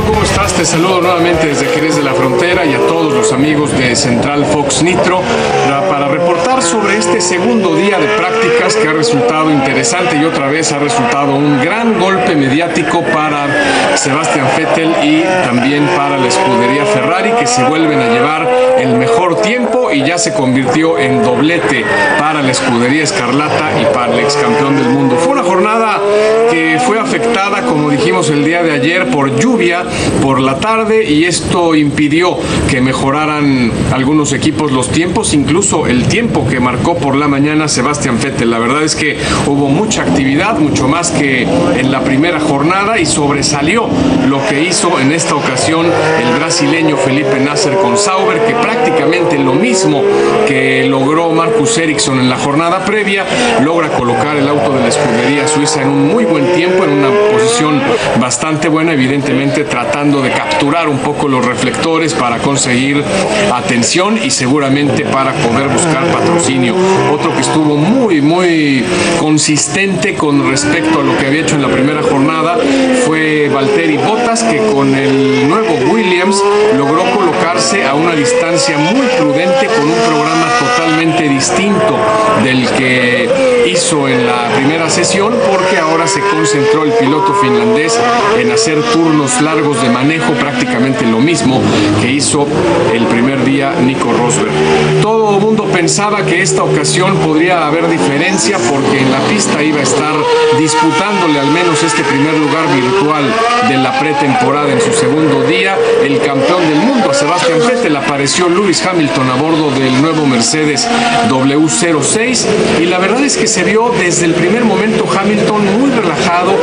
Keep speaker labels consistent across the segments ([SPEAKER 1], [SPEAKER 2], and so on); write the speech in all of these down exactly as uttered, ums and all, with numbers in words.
[SPEAKER 1] Pablo, ¿cómo estás? Te saludo nuevamente desde Jerez de la Frontera y a todos los amigos de Central Fox Nitro para reportar sobre este segundo día de prácticas que ha resultado interesante y otra vez ha resultado un gran golpe mediático para Sebastian Vettel y también para la escudería Ferrari, que se vuelven a llevar el mejor tiempo y ya se convirtió en doblete para la escudería Escarlata y para el ex campeón del mundo. Fue una jornada que fue afectada, como dijimos el día de ayer, por lluvia por la tarde, y esto impidió que mejoraran algunos equipos los tiempos, incluso el tiempo que marcó por la mañana Sebastian Vettel. La verdad es que hubo mucha actividad, mucho más que en la primera jornada, y sobresalió lo que hizo en esta ocasión el brasileño Felipe Nasr con Sauber, que prácticamente lo mismo que logró Marcus Ericsson en la jornada previa, logra colocar el auto de la escudería suiza en un muy buen tiempo, en una posición bastante buena, evidentemente tratando de capturar un poco los reflectores para conseguir atención y seguramente para poder buscar patrocinio. Otro que estuvo muy muy consistente con respecto a lo que había hecho en la primera jornada fue Valtteri Bottas, que con el nuevo Williams logró colocarse a una distancia muy prudente con un programa totalmente distinto del que hizo en la primera sesión, porque ahora se concentró el piloto finlandés en hacer turnos largos de manejo, prácticamente lo mismo que hizo el primer día Nico Rosberg. Todo el mundo pensaba que esta ocasión podría haber diferencia, porque en la pista iba a estar disputándole al menos este primer lugar virtual de la pretemporada en su segundo día el campeón del mundo, Sebastian Vettel. Apareció Lewis Hamilton a bordo del nuevo Mercedes W cero seis, y la verdad es que se vio desde el primer momento Hamilton muy relajado,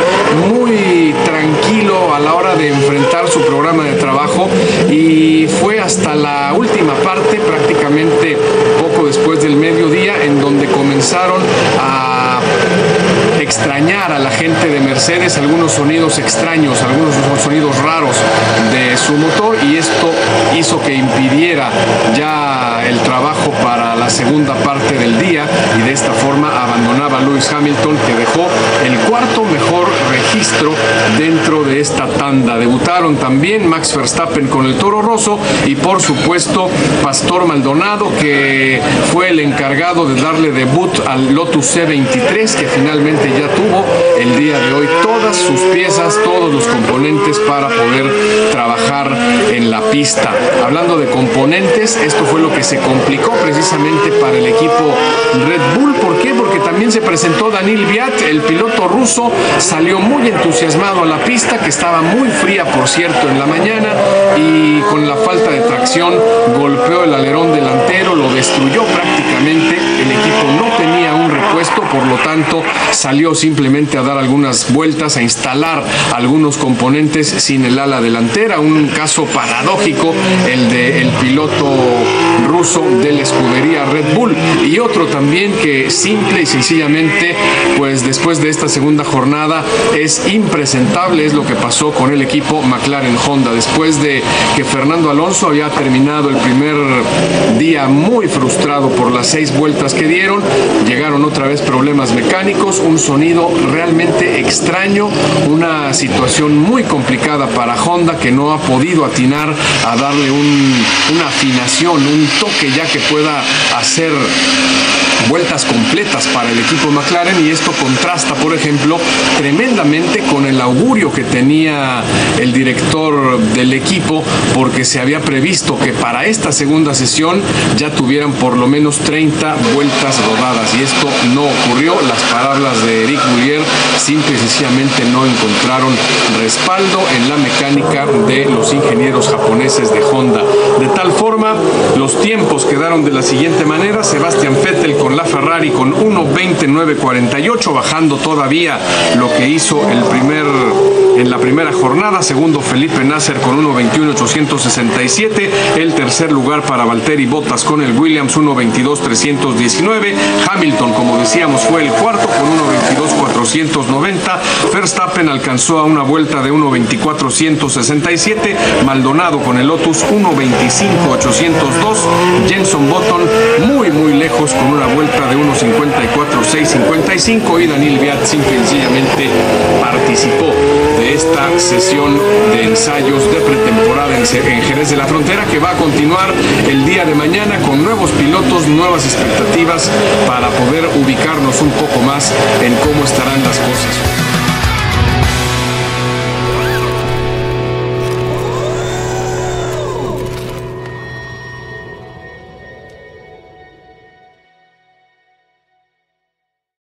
[SPEAKER 1] muy tranquilo a la hora de enfrentar su programa de trabajo, y fue hasta la última parte, prácticamente poco después del mediodía, en donde comenzaron a extrañar a la gente de Mercedes algunos sonidos extraños, algunos sonidos raros de su motor, y esto hizo que impidiera ya el trabajo para la segunda parte del día, y de esta forma abandonaba Lewis Hamilton, que dejó el cuarto mejor registro dentro de esta tanda. Debutaron también Max Verstappen con el Toro Rosso y por supuesto Pastor Maldonado, que fue el encargado de darle debut al Lotus C veintitrés, que finalmente ya tuvo el día de hoy todas sus piezas, todos los componentes para poder trabajar en la pista. Hablando de componentes, esto fue lo que se complicó precisamente para el equipo Red Bull. ¿Por qué? Porque también se presentó Daniil Kvyat, el piloto ruso, salió muy entusiasmado a la pista, que estaba muy fría por cierto en la mañana, y con la falta de tracción golpeó el alerón delantero, lo destruyó prácticamente. El equipo no tenía un repuesto, por lo tanto salió simplemente a dar algunas vueltas, a instalar algunos componentes sin el ala delantera. Un caso paradójico el del piloto ruso de la escudería Red Bull, y otro también que simple y sencillamente, pues después de esta segunda jornada es impresentable, es lo que pasó con el equipo McLaren Honda. Después de que Fernando Alonso había terminado el primer día muy frustrado por las seis vueltas que dieron, llegaron otra vez problemas mecánicos, un sonido realmente extraño, una situación muy complicada para Honda, que no ha podido atinar a darle un, una afinación, un toque ya que pueda hacer vueltas completas para el equipo McLaren, y esto contrasta, por ejemplo, tremendamente con el augurio que tenía el director del equipo, porque se había previsto que para esta segunda sesión ya tuvieran por lo menos treinta vueltas rodadas, y esto no ocurrió. Las palabras de Eric Boulier simple y sencillamente no encontraron respaldo en la mecánica de los ingenieros japoneses de Honda. De tal forma, los tiempos quedaron de la siguiente manera: Sebastian Vettel con la Ferrari con uno veintinueve cuarenta y ocho, bajando todavía lo que hizo el primer en la primera jornada. Segundo, Felipe Nasr con uno veintiuno ochocientos sesenta y siete. El tercer lugar para Valtteri Bottas con el Williams uno veintidós trescientos diecinueve. Hamilton, como decíamos, fue el cuarto con uno veintidós cuatrocientos noventa. Verstappen alcanzó a una vuelta de uno veinticuatro ciento sesenta y siete. Maldonado con el Lotus uno veinticinco ochocientos dos. Jenson Button muy muy lejos con una vuelta de uno cincuenta y cuatro seiscientos cincuenta y cinco, y Daniil Kvyat simple y sencillamente participó de esta sesión de ensayos de pretemporada en Jerez de la Frontera, que va a continuar el día de mañana con nuevos pilotos, nuevas expectativas para poder ubicarnos un poco más en cómo estarán las cosas.